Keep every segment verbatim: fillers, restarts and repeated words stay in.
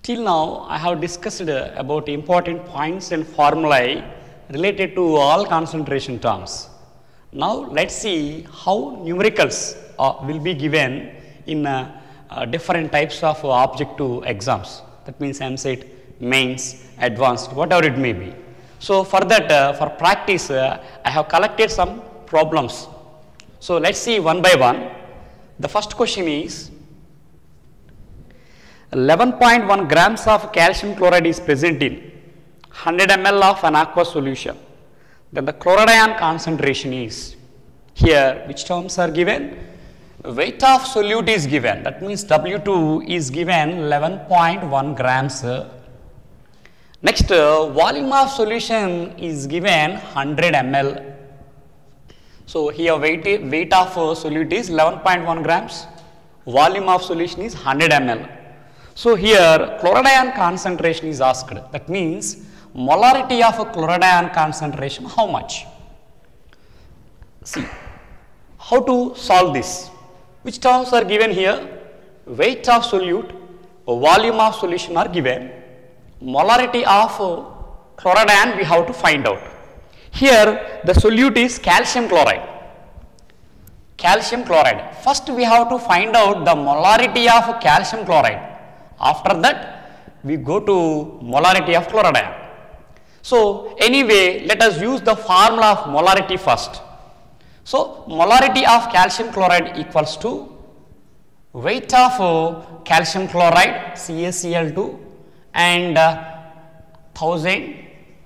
Till now, I have discussed uh, about important points and formulae related to all concentration terms. Now, let's see how numericals uh, will be given in uh, uh, different types of uh, objective exams. That means Eamcet, mains, advanced, whatever it may be. So, for that, uh, for practice, uh, I have collected some problems. So, let's see one by one. The first question is, eleven point one grams of calcium chloride is present in one hundred milliliters of an aqueous solution. Then the chloride concentration is, here which terms are given? Weight of solute is given, that means W two is given eleven point one grams. Next, uh, volume of solution is given one hundred milliliters. So, here weight, weight of uh, solute is eleven point one grams, volume of solution is one hundred milliliters. So, here chloride concentration is asked, that means molarity of a chloride concentration how much? See, how to solve this? Which terms are given here? Weight of solute, volume of solution are given, molarity of uh, chloride we have to find out. Here the solute is calcium chloride. Calcium chloride. First we have to find out the molarity of calcium chloride. After that we go to molarity of chloride. So anyway, let us use the formula of molarity first. So molarity of calcium chloride equals to weight of uh, calcium chloride C a C l two and uh, one thousand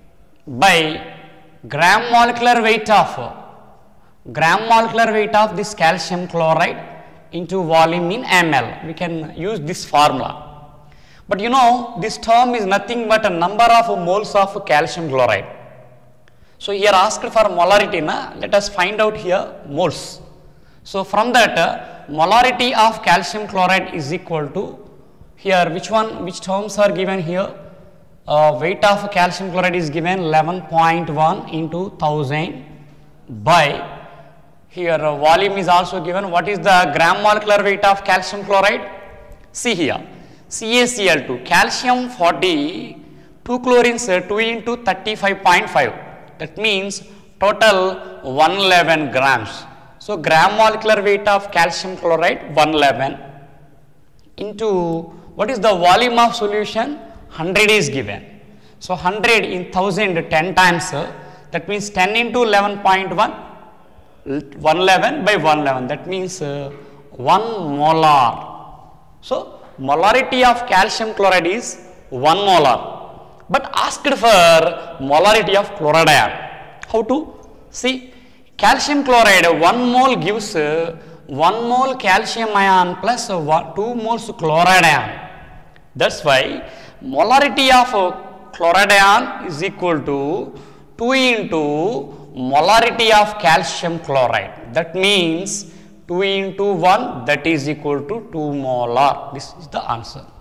by gram molecular weight of uh, gram molecular weight of this calcium chloride into volume in ml. We can use this formula. But you know, this term is nothing but a number of moles of calcium chloride. So here asked for molarity, na? Let us find out here moles. So from that uh, molarity of calcium chloride is equal to, here which one, which terms are given here? Uh, weight of calcium chloride is given eleven point one into one thousand by, here uh, volume is also given. What is the gram molecular weight of calcium chloride? See here, C a C l two, calcium forty, two chlorines uh, two into thirty-five point five, that means total one hundred eleven grams. So gram molecular weight of calcium chloride one hundred eleven into, what is the volume of solution? one hundred is given. So one hundred in one thousand ten times, uh, that means ten into eleven point one, one hundred eleven by one hundred eleven, that means uh, one molar. So molarity of calcium chloride is one molar, but asked for molarity of chloride ion. How to? See, calcium chloride one mole gives uh, one mole calcium ion plus uh, one, two moles chloride ion. That's why molarity of uh, chloride ion is equal to two into molarity of calcium chloride. That means two into one, that is equal to two molar. This is the answer.